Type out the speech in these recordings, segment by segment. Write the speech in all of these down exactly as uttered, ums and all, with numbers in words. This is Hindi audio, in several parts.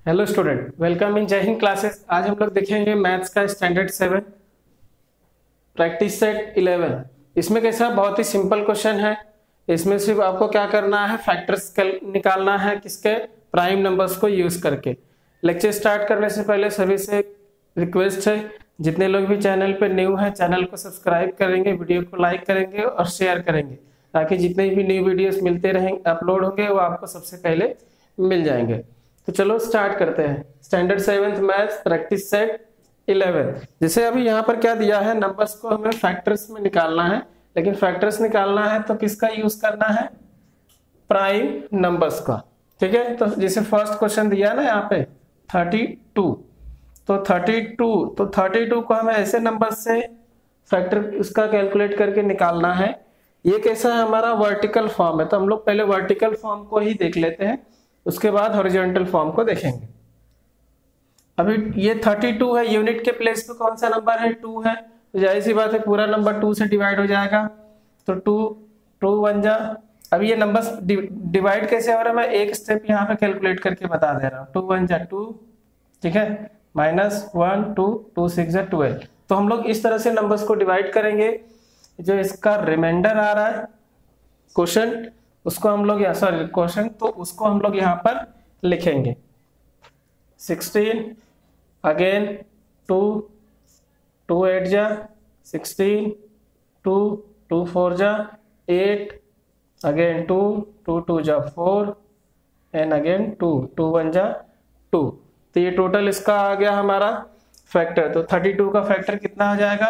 हेलो स्टूडेंट, वेलकम इन जय हिंद क्लासेस। आज हम लोग देखेंगे मैथ्स का standard seven practice set eleven. इसमें कैसा बहुत ही सिंपल क्वेश्चन है। इसमें सिर्फ आपको क्या करना है, फैक्टर्स निकालना है किसके, प्राइम नंबर्स को यूज करके। लेक्चर स्टार्ट करने से पहले सभी से रिक्वेस्ट है, जितने लोग भी चैनल पे न्यू है चैनल को सब्सक्राइब करेंगे, वीडियो को लाइक करेंगे और शेयर करेंगे, ताकि जितने भी न्यू वीडियोस मिलते रहेंगे अपलोड होंगे वो आपको सबसे पहले मिल जाएंगे। तो चलो स्टार्ट करते हैं। Standard seventh maths practice set eleven. जैसे अभी यहाँ पर क्या दिया है, नंबर्स को हमें फैक्टर्स में निकालना है, लेकिन फैक्टर्स निकालना है तो किसका यूज करना है, प्राइम नंबर्स का। ठीक है, तो जैसे फर्स्ट क्वेश्चन दिया ना यहाँ पे थर्टी टू, तो थर्टी टू तो थर्टी टू को हमें ऐसे नंबर से फैक्टर उसका कैलकुलेट करके निकालना है। ये कैसा है, हमारा वर्टिकल फॉर्म है, तो हम लोग पहले वर्टिकल फॉर्म को ही देख लेते हैं, उसके बाद हॉरिजॉन्टल फॉर्म को देखेंगे। अभी ये थर्टी टू है, यूनिट के प्लेस पे कौन सा नंबर है, टू है, तो जाहिर सी बात है पूरा नंबर टू से डिवाइड हो जाएगा। तो टू टू वन जा, अभी ये नंबर डिवाइड कैसे हो रहा है, मैं एक स्टेप यहाँ पे कैलकुलेट करके बता दे रहा हूँ। टू वन जा टू, ठीक है, minus one two, two six जा ट्वेल्व। तो हम लोग इस तरह से नंबर्स को डिवाइड करेंगे। जो इसका रिमाइंडर आ रहा है क्वेश्चन, उसको हम लोग यहाँ सॉरी क्वेश्चन तो उसको हम लोग यहाँ पर लिखेंगे sixteen, again two, two eight जा सिक्सटीन, टू, टू फोर जा eight, again two, two two जा four and again two, two one जा टू। तो ये टोटल इसका आ गया हमारा फैक्टर। तो थर्टी टू का फैक्टर कितना आ जाएगा,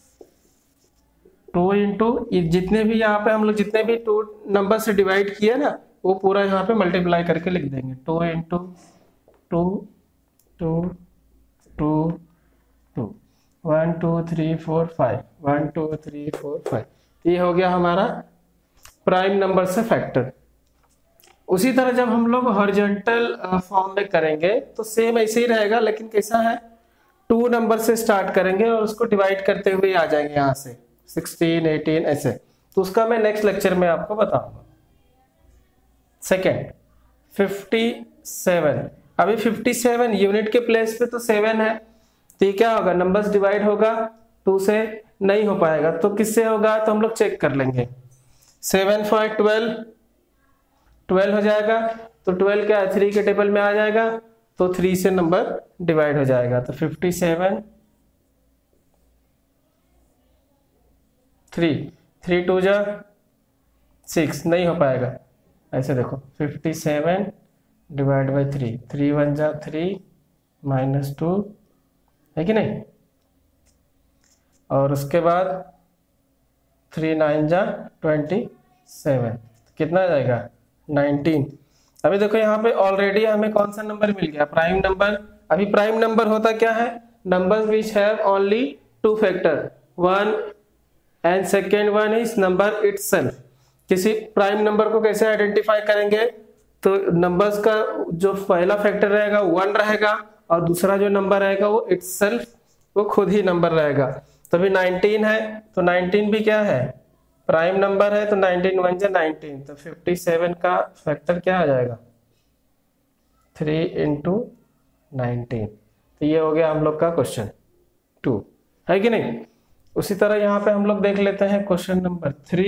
टू इंटू जितने भी यहाँ पे हम लोग जितने भी टू नंबर से डिवाइड किए ना वो पूरा यहाँ पे मल्टीप्लाई करके लिख देंगे। Two into two two two two, one two three four five, one two three four five. ये हो गया हमारा प्राइम नंबर से फैक्टर। उसी तरह जब हम लोग हॉरिजॉन्टल फॉर्म में करेंगे तो सेम ऐसे ही रहेगा, लेकिन कैसा है, टू नंबर से स्टार्ट करेंगे और उसको डिवाइड करते हुए आ जाएंगे यहाँ से सिक्सटीन, एटीन ऐसे। तो उसका मैं नेक्स्ट लेक्चर में आपको बताऊंगा। सेकेंड फिफ्टी सेवन, अभी फिफ्टी सेवन यूनिट के प्लेस पे तो सेवन है, तो ये क्या होगा, नंबर्स डिवाइड होगा, टू से नहीं हो पाएगा, तो किससे होगा, तो हम लोग चेक कर लेंगे। सेवन फाइव ट्वेल्व, ट्वेल्व हो जाएगा, तो ट्वेल्व क्या है, थ्री के टेबल में आ जाएगा, तो थ्री से नंबर डिवाइड हो जाएगा। तो fifty seven, three, three two जा सिक्स, नहीं हो पाएगा, ऐसे देखो fifty seven divide by three, three one जा थ्री माइनस टू, है कि नहीं, और उसके बाद थ्री नाइन जा ट्वेंटी सेवन, कितना आ जाएगा, नाइनटीन। अभी देखो यहाँ पे ऑलरेडी हमें कौन सा नंबर मिल गया, प्राइम नंबर। अभी प्राइम नंबर होता क्या है, numbers which have only two factor, one and second one is number itself. किसी प्राइम नंबर को कैसे आइडेंटिफाई करेंगे, तो नंबर्स का जो पहला फैक्टर रहेगा वन रहेगा और दूसरा जो नंबर रहेगा वो इटसेल्फ, वो खुद ही नंबर रहेगा। तो अभी नाइनटीन है, तो नाइनटीन भी क्या है, प्राइम नंबर है, तो नाइनटीन वन जा नाइनटीन, तो फिफ्टी सेवन का फैक्टर क्या आ जाएगा, थ्री इंटू नाइनटीन। तो ये हो गया हम लोग का क्वेश्चन टू, है कि नहीं। उसी तरह यहाँ पे हम लोग देख लेते हैं क्वेश्चन नंबर थ्री।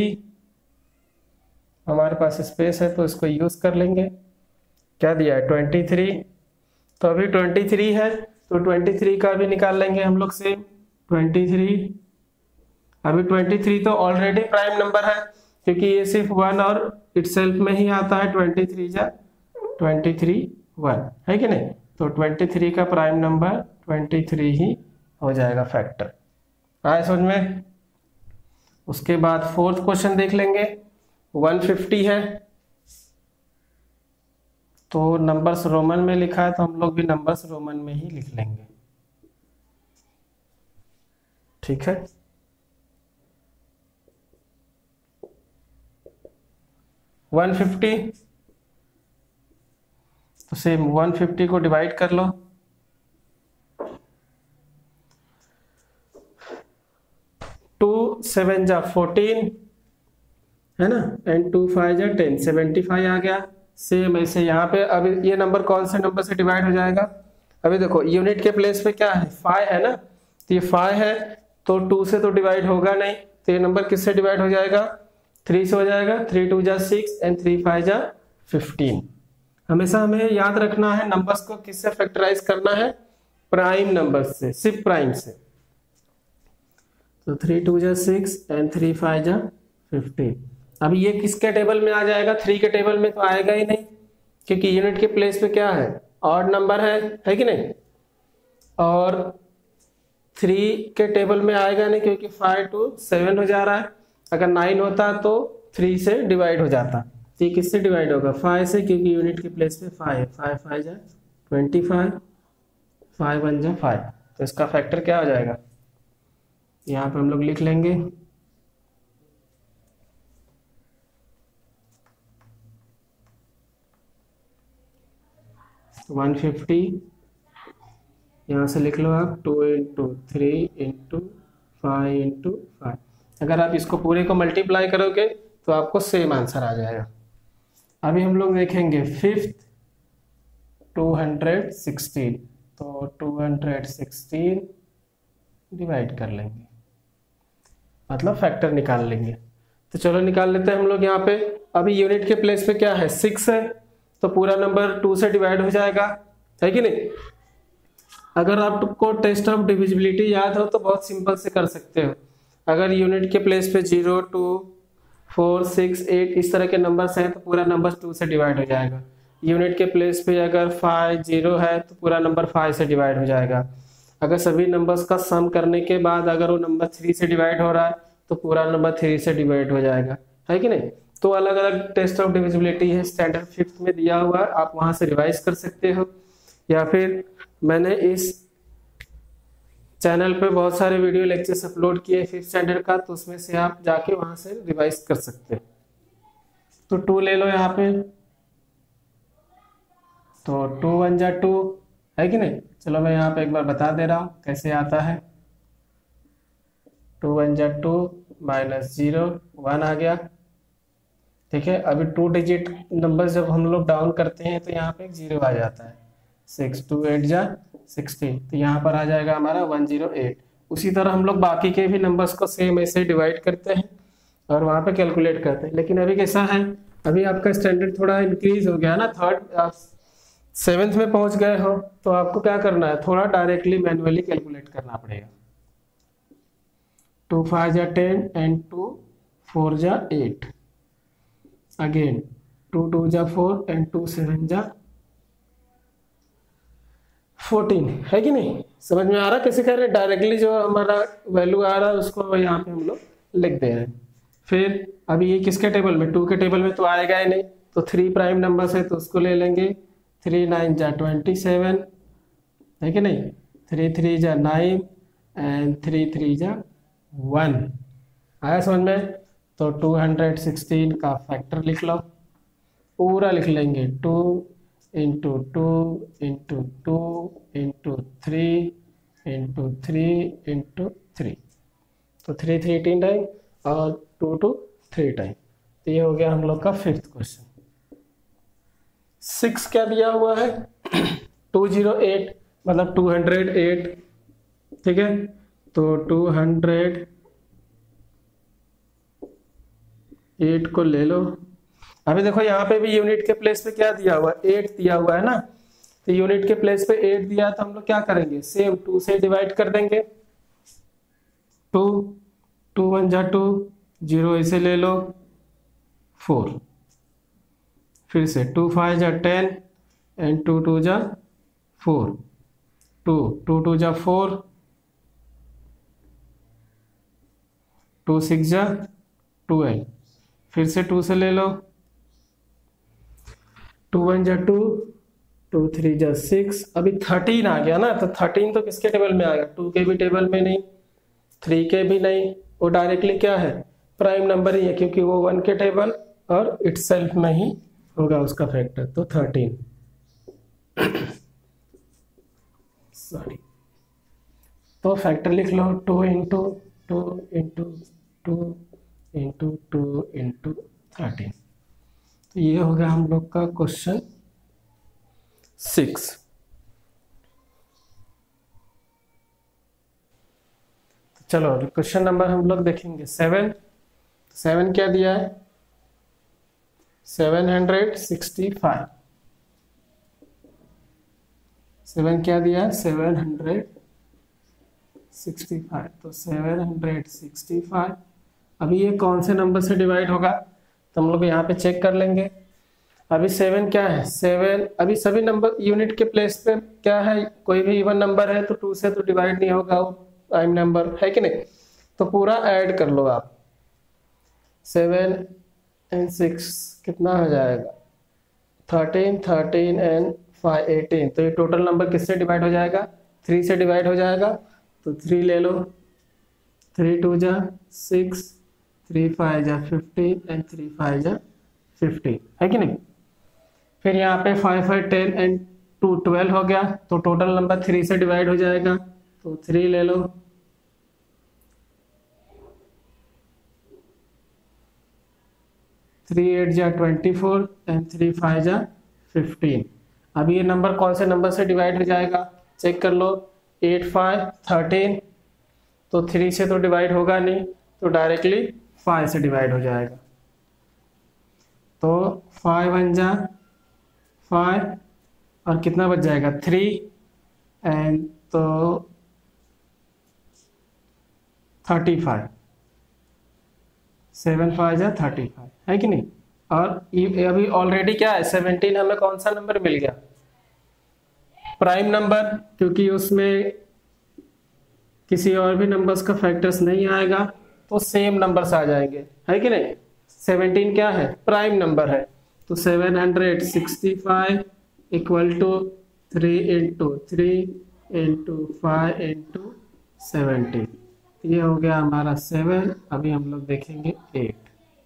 हमारे पास स्पेस है तो इसको यूज कर लेंगे। क्या दिया है, ट्वेंटी थ्री, तो अभी ट्वेंटी थ्री है तो ट्वेंटी थ्री का भी निकाल लेंगे हम लोग से। ट्वेंटी थ्री, अभी ट्वेंटी थ्री तो ऑलरेडी प्राइम नंबर है, क्योंकि ये सिर्फ वन और इटसेल्फ में ही आता है, ट्वेंटी थ्री जा ट्वेंटी थ्री वन, है कि नहीं। तो ट्वेंटी थ्री का प्राइम नंबर ट्वेंटी थ्री ही हो जाएगा फैक्टर। आए समझ में। उसके बाद फोर्थ क्वेश्चन देख लेंगे। वन फिफ्टी है, तो नंबर्स रोमन में लिखा है तो हम लोग भी नंबर्स रोमन में ही लिख लेंगे, ठीक है। वन फिफ्टी, तो सेम वन फिफ्टी को डिवाइड कर लो, टू सेवन जा फोर्टीन, है ना, एंड टू फाइव जा टेन, सेवेंटी फाइव आ गया। सेम ऐसे यहाँ पे अब ये नंबर कौन से नंबर से डिवाइड हो जाएगा, अभी देखो यूनिट के प्लेस पे क्या है फाइव है ना, तो ये फाइव है तो टू से तो डिवाइड होगा नहीं, तो ये नंबर किससे डिवाइड हो जाएगा, थ्री से हो जाएगा, थ्री टू जा सिक्स एंड थ्री फाइव जा फिफ्टीन। हमेशा हमें याद रखना है नंबर्स को किससे फैक्टराइज करना है, प्राइम नंबर से, सिर्फ प्राइम से। तो थ्री टू जा सिक्स एंड थ्री फाइव जा फिफ्टीन। अब ये किसके टेबल में आ जाएगा, थ्री के टेबल में तो आएगा ही नहीं, क्योंकि यूनिट के प्लेस पे क्या है, ऑड नंबर है है कि नहीं, और थ्री के टेबल में आएगा नहीं क्योंकि फाइव टू सेवन हो जा रहा है, अगर नाइन होता तो थ्री से डिवाइड हो जाता, तो ये किससे डिवाइड होगा, फाइव से, क्योंकि यूनिट के प्लेस पे फाइव है, फाइव फाइव जा ट्वेंटी फाइव, फाइव वन जा फाइव, तो इसका फैक्टर क्या हो जाएगा, यहाँ पे हम लोग लिख लेंगे वन फिफ्टी, यहाँ से लिख लो आप two into three into five into five. अगर आप इसको पूरे को मल्टीप्लाई करोगे तो आपको सेम आंसर आ जाएगा। अभी हम लोग देखेंगे फिफ्थ टू हंड्रेड सिक्सटीन, तो टू हंड्रेड सिक्सटीन डिवाइड कर लेंगे, मतलब फैक्टर निकाल लेंगे। तो चलो निकाल लेते हैं हम लोग यहाँ पे। अभी यूनिट के प्लेस पे क्या है, सिक्स है, तो पूरा नंबर टू से डिवाइड हो जाएगा, है कि नहीं। अगर आपको टेस्ट ऑफ डिविजिबिलिटी याद हो तो बहुत सिंपल से कर सकते हो। अगर यूनिट के प्लेस पे zero two four six eight इस तरह के नंबर्स हैं तो पूरा नंबर टू से डिवाइड हो जाएगा। यूनिट के प्लेस पे अगर फाइव जीरो है तो पूरा नंबर फाइव से डिवाइड हो जाएगा। अगर सभी नंबर्स का सम करने के बाद अगर वो नंबर थ्री से डिवाइड हो रहा है तो पूरा नंबर थ्री से डिवाइड हो जाएगा, है कि नहीं। तो अलग अलग टेस्ट ऑफ डिविजिबिलिटी है, स्टैंडर्ड फिफ्थ में दिया हुआ है, आप वहां से रिवाइज कर सकते हो, या फिर मैंने इस चैनल पे बहुत सारे वीडियो लेक्चर्स अपलोड किए फिफ्थ स्टैंडर्ड का, तो उसमें से आप जाके वहां से रिवाइज कर सकते हो। तो टू ले लो यहाँ पे, तो टू वन जा टू, है कि नहीं। चलो मैं यहाँ पे एक बार बता दे रहा हूँ कैसे आता है। टू वन जा टू माइनस जीरो वन आ गया, ठीक है। अभी टू डिजिट नंबर जब हम लोग डाउन करते हैं तो यहाँ पे एक जीरो आ जाता है, सिक्स टू एट जा सिक्सटीन, तो यहाँ पर आ जाएगा हमारा वन जीरो एट। उसी तरह हम लोग बाकी के भी नंबर्स को सेम ऐसे डिवाइड करते हैं और वहाँ पे कैलकुलेट करते हैं। लेकिन अभी कैसा है, अभी आपका स्टैंडर्ड थोड़ा इंक्रीज हो गया ना, थर्ड सेवेंथ में पहुंच गए हो, तो आपको क्या करना है, थोड़ा डायरेक्टली मैन्युअली कैलकुलेट करना पड़ेगा। टू फाइव जा टेन एंड टू फोर जा एट, अगेन टू टू जा फोर एंड टू सेवन जा फोर्टीन, है कि नहीं। समझ में आ रहा कैसे कर रहे हैं, डायरेक्टली जो हमारा वैल्यू आ रहा है उसको यहाँ पे हम लोग लिख दे रहे हैं। फिर अभी ये किसके टेबल में, टू के टेबल में तो आएगा ही नहीं, तो थ्री प्राइम नंबर है तो उसको ले लेंगे, थ्री नाइन जा ट्वेंटी सेवन, है कि नहीं, थ्री थ्री जा नाइन एंड थ्री थ्री जा वन। आया समझ में। तो टू हंड्रेड सिक्सटीन का फैक्टर लिख लो, पूरा लिख लेंगे, two into two into two into three into three into three, तो थ्री थ्री तीन टाइम और टू टू थ्री टाइम। तो ये हो गया हम लोग का फिफ्थ क्वेश्चन। सिक्स क्या दिया हुआ है, टू जीरो एट, मतलब टू हंड्रेड एट, ठीक है। तो टू हंड्रेड एट को ले लो। अभी देखो यहाँ पे भी यूनिट के प्लेस पे क्या दिया हुआ है, एट दिया हुआ है ना, तो यूनिट के प्लेस पे एट दिया है तो हम लोग क्या करेंगे, सेम टू से डिवाइड कर देंगे। टू टू वन जा टू, जीरो इसे ले लो, फोर, फिर से टू फाइव जा टेन एंड टू टू जा फोर, टू टू टू जा फोर, टू सिक्स जा ट्वेल्व, फिर से टू से ले लो, टू वन जा टू, टू थ्री जा सिक्स। अभी थर्टीन आ गया ना, तो थर्टीन तो किसके टेबल में आएगा, टू के भी टेबल में नहीं, थ्री के भी नहीं, वो डायरेक्टली क्या है, प्राइम नंबर ही है, क्योंकि वो वन के टेबल और इटसेल्फ में ही होगा उसका फैक्टर। तो थर्टीन सॉरी, तो फैक्टर लिख लो, two into two into two into two into thirteen. तो ये हो गया हम लोग का क्वेश्चन सिक्स। चलो क्वेश्चन नंबर हम लोग देखेंगे सेवन। सेवन क्या दिया है? Seven hundred sixty five. Seven क्या दिया है? Seven hundred sixty five. तो सेवन हंड्रेड सिक्सटी फाइव अभी ये कौन से नंबर से डिवाइड होगा तो हम लोग यहाँ पे चेक कर लेंगे। अभी सेवन क्या है? सेवन अभी सभी नंबर यूनिट के प्लेस पे क्या है? कोई भी इवन नंबर है तो टू से तो डिवाइड नहीं होगा, वो प्राइम नंबर है कि नहीं। तो पूरा ऐड कर लो आप। सेवन एंड सिक्स कितना हो जाएगा? Thirteen, thirteen and five eighteen. तो ये टोटल नंबर किससे डिवाइड हो जाएगा? थ्री से डिवाइड हो जाएगा। तो थ्री ले लो, थ्री टू जा सिक्स, थ्री फाइव जा फिफ्टीन एंड थ्री फाइव जा फिफ्टीन, है कि नहीं। फिर यहाँ पे five five ten and two twelve हो गया। तो टोटल नंबर थ्री से डिवाइड हो जाएगा। तो थ्री ले लो, थ्री एट जा twenty four and three five जा फिफ्टीन। अभी ये नंबर कौन से नंबर से डिवाइड हो जाएगा चेक कर लो। एट फाइव थर्टीन, तो थ्री से तो डिवाइड होगा नहीं, तो डायरेक्टली फाइव से डिवाइड हो जाएगा। तो फाइव वन जा फाइव और कितना बच जाएगा? थ्री एंड तो थर्टी फाइव। सेवन फाइव जा थर्टी फाइव, है कि नहीं। और ये अभी ऑलरेडी क्या है? सेवनटीन हमें कौन सा नंबर मिल गया? प्राइम नंबर, क्योंकि उसमें किसी और भी नंबर्स का फैक्टर्स नहीं आएगा तो सेम नंबर्स आ जाएंगे, है कि नहीं। सेवनटीन क्या है? प्राइम नंबर है। तो seven hundred sixty five equal to three into three into five into seventeen. ये हो गया हमारा सेवन। अभी हम लोग देखेंगे एट,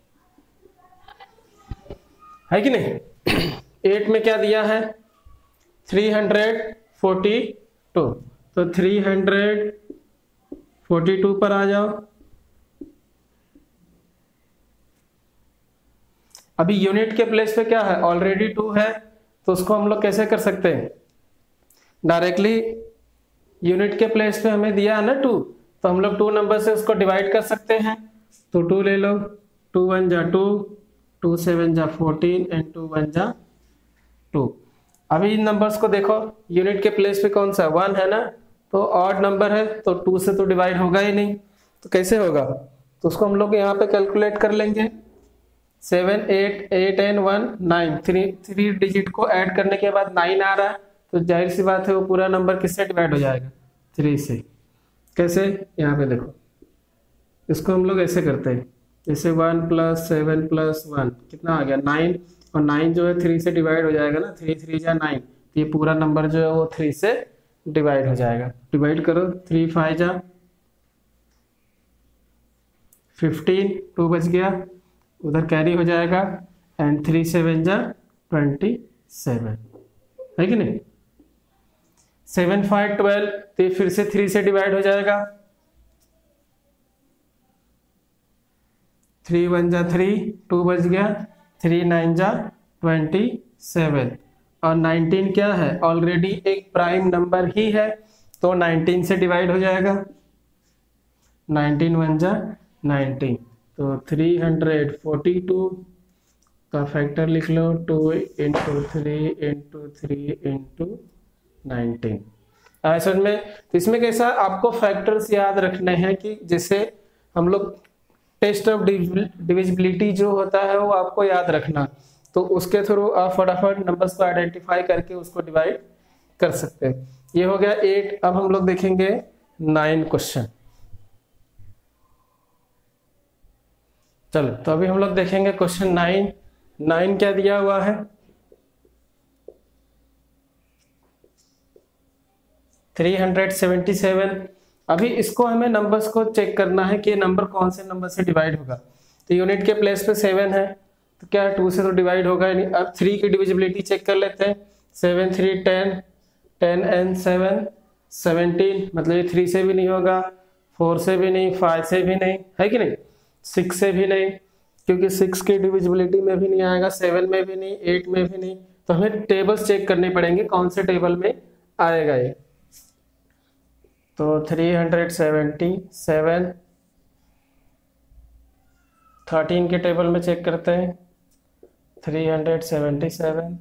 है कि नहीं। एट में क्या दिया है? Three hundred forty two. तो थ्री हंड्रेड फोर्टी टू पर आ जाओ। अभी यूनिट के प्लेस पे क्या है? ऑलरेडी टू है, तो उसको हम लोग कैसे कर सकते हैं? डायरेक्टली यूनिट के प्लेस पे हमें दिया है ना टू, तो हम लोग टू नंबर से उसको डिवाइड कर सकते हैं। तो टू ले लो, टू वन जा टू, टू सेवन जा फोर्टीन एंड टू वन जा टू। अभी इन नंबर्स को देखो, यूनिट के प्लेस पे कौन सा? वन है ना, तो ऑड नंबर है तो टू से तो डिवाइड होगा ही नहीं, तो कैसे होगा? तो उसको हम लोग यहाँ पे कैलकुलेट कर लेंगे। Seven eight eight and one nine, three three digit को ऐड करने के बाद नाइन आ रहा है, तो जाहिर सी बात है वो पूरा नंबर किससे डिवाइड हो जाएगा? थ्री से। कैसे? यहाँ पे देखो, इसको हम लोग ऐसे करते हैं, जैसे one plus seven plus one कितना आ गया? नाइन। और नाइन जो है थ्री से डिवाइड हो जाएगा ना, थ्री थ्री जा नाइन, तो ये पूरा नंबर जो है वो थ्री से डिवाइड हो जाएगा। डिवाइड करो, थ्री फाइव जा फिफ्टीन, टू बच गया, उधर कैरी हो जाएगा, एंड थ्री सेवन जा ट्वेंटी सेवन, है कि नहीं। सेवन फाइव ट्वेल्व, तो ये फिर से थ्री से डिवाइड हो जाएगा। थ्री वन जा थ्री, टू बच गया, थ्री नाइन जा ट्वेंटी सेवन। और नाइनटीन क्या है? ऑलरेडी एक प्राइम नंबर ही है, तो नाइनटीन से डिवाइड हो जाएगा। नाइनटीन वन जा नाइनटीन, तो थ्री हंड्रेड फोर्टी टू का फैक्टर लिख लो, two into three into three into nineteen. समझ में? तो इसमें कैसा आपको फैक्टर्स याद रखने हैं कि जैसे हम लोग टेस्ट ऑफ डिविजिबिलिटी जो होता है वो आपको याद रखना, तो उसके थ्रू आप फटाफट नंबर्स को आइडेंटिफाई करके उसको डिवाइड कर सकते हैं। ये हो गया एट। अब हम लोग देखेंगे नाइन क्वेश्चन। चलो, तो अभी हम लोग देखेंगे क्वेश्चन नाइन। नाइन क्या दिया हुआ है? Three hundred seventy seven. अभी इसको हमें नंबर्स को चेक करना है कि नंबर कौन से नंबर से डिवाइड होगा। तो यूनिट के प्लेस पे सेवन है, तो क्या है? टू से तो डिवाइड होगा ही नहीं। अब थ्री की डिविजिबिलिटी चेक कर लेते हैं। Seven three ten, ten and seven seventeen, मतलब ये थ्री से भी नहीं होगा, फोर से भी नहीं, फाइव से भी नहीं, है कि नहीं, सिक्स से भी नहीं। क्योंकि सिक्स की डिविजिबिलिटी में भी नहीं आएगा, सेवन में भी नहीं, एट में भी नहीं, तो हमें टेबल्स चेक करने पड़ेंगे कौन से टेबल में आएगा ये। तो three hundred seventy seven thirteen के टेबल में चेक करते हैं, थ्री हंड्रेड सेवेंटी सेवन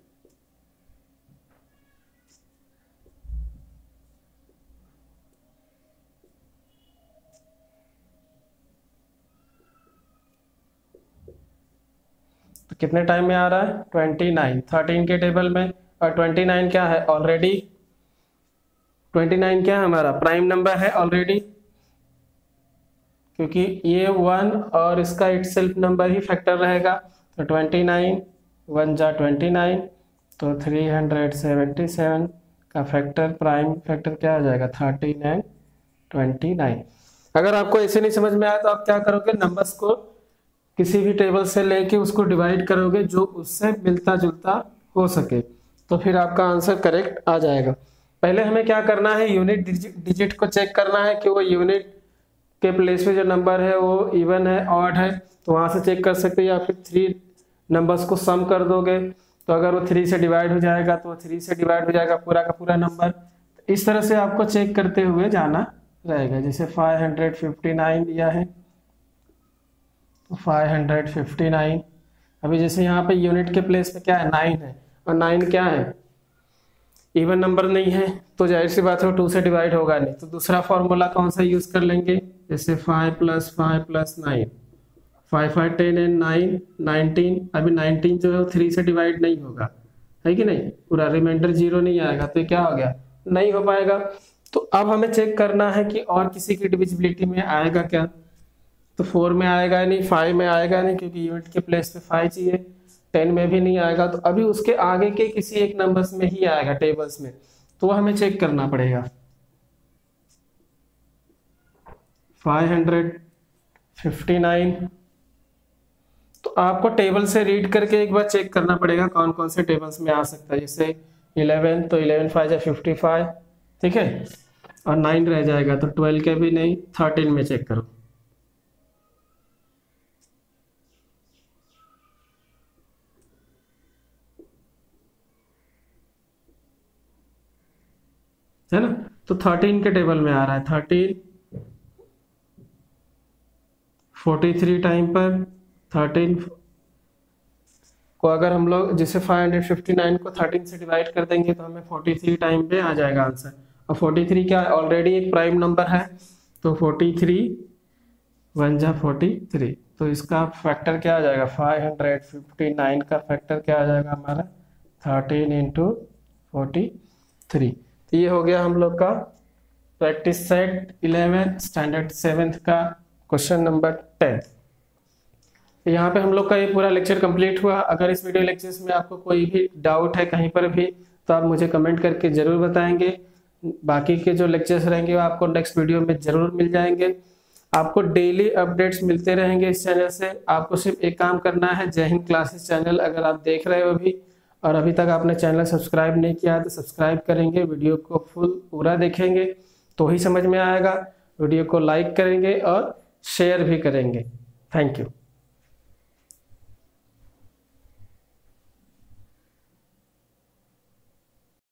तो कितने टाइम में आ रहा है, ट्वेंटी नाइन, थर्टीन के टेबल में। और ट्वेंटी नाइन क्या है ऑलरेडी, ट्वेंटी नाइन क्या है हमारा प्राइम नंबर है ऑलरेडी, क्योंकि ये वन और इसका इटसेल्फ नंबर ही फैक्टर रहेगा। तो ट्वेंटी नाइन वन जा ट्वेंटी नाइन, तो थ्री हंड्रेड सेवेंटी सेवन का फैक्टर प्राइम फैक्टर क्या आ जाएगा, थर्टीन एंड ट्वेंटी नाइन। अगर आपको ऐसे नहीं समझ में आया तो आप क्या करोगे, नंबर्स को किसी भी टेबल से लेके उसको डिवाइड करोगे जो उससे मिलता जुलता हो सके, तो फिर आपका आंसर करेक्ट आ जाएगा। पहले हमें क्या करना है, यूनिट डिजिट को चेक करना है कि वो यूनिट के प्लेस पे जो नंबर है वो इवन है ऑड है, तो वहां से चेक कर सकते हैं, या फिर थ्री नंबर्स को सम कर दोगे तो अगर वो थ्री से डिवाइड हो जाएगा तो थ्री से डिवाइड हो जाएगा पूरा का पूरा नंबर। इस तरह से आपको चेक करते हुए जाना रहेगा। जैसे फाइव हंड्रेड फिफ्टी नाइन दिया है, फाइव हंड्रेड फिफ्टी नाइन, अभी जैसे यहाँ पे यूनिट के प्लेस पे क्या है, नाइन है, और नाइन क्या है, इवन नंबर नहीं है, तो जाहिर सी बात है वो टू से डिवाइड होगा नहीं। तो दूसरा फॉर्मूला कौन सा यूज कर लेंगे, जैसे five plus five plus nine, five five ten and nine nineteen. अभी नाइनटीन जो है वो थ्री से डिवाइड नहीं होगा, है कि नहीं, पूरा रिमाइंडर जीरो नहीं आएगा, तो ये क्या हो गया, नहीं हो पाएगा। तो अब हमें चेक करना है कि और किसी की डिविजिबिलिटी में आएगा क्या, तो फोर में आएगा नहीं, फाइव में आएगा नहीं, क्योंकि यूनिट के प्लेस पे फाइव चाहिए, टेन में भी नहीं आएगा, तो अभी उसके आगे के किसी एक नंबर्स में ही आएगा टेबल्स में, तो वो हमें चेक करना पड़ेगा। फाइव हंड्रेड फिफ्टी नाइन, तो आपको टेबल से रीड करके एक बार चेक करना पड़ेगा कौन कौन से टेबल्स में आ सकता है। जैसे इलेवन, तो इलेवन फाइव जा फिफ्टी फाइव, ठीक है, और नाइन रह जाएगा, तो ट्वेल्व के भी नहीं, थर्टीन में चेक करो। है ना, तो थर्टीन के टेबल में आ रहा है, थर्टीन फोर्टी थ्री टाइम पर थर्टीन को अगर हम लोग जैसे फाइव हंड्रेड फिफ्टी नाइन को थर्टीन से डिवाइड कर देंगे तो हमें फोर्टी थ्री टाइम पे आ जाएगा आंसर। और फोर्टी थ्री क्या ऑलरेडी एक प्राइम नंबर है, तो फोर्टी थ्री वन जा फोर्टी थ्री, तो इसका फैक्टर क्या आ जाएगा, फाइव हंड्रेड फिफ्टी नाइन का फैक्टर क्या आ जाएगा हमारा, थर्टीन इंटू फोर्टी थ्री। तो ये हो गया हम लोग का practice set eleven standard seventh का क्वेश्चन नंबर टेन। यहाँ पे हम लोग का ये पूरा लेक्चर कंप्लीट हुआ। अगर इस वीडियो लेक्चर्स में आपको कोई भी डाउट है कहीं पर भी, तो आप मुझे कमेंट करके जरूर बताएंगे। बाकी के जो लेक्चर्स रहेंगे वो आपको नेक्स्ट वीडियो में जरूर मिल जाएंगे। आपको डेली अपडेट्स मिलते रहेंगे इस चैनल से। आपको सिर्फ एक काम करना है, जय हिंद क्लासेस चैनल अगर आप देख रहे हो अभी और अभी तक आपने चैनल सब्सक्राइब नहीं किया है तो सब्सक्राइब करेंगे, वीडियो को फुल पूरा देखेंगे तो ही समझ में आएगा। वीडियो को लाइक करेंगे और शेयर भी करेंगे। Thank you.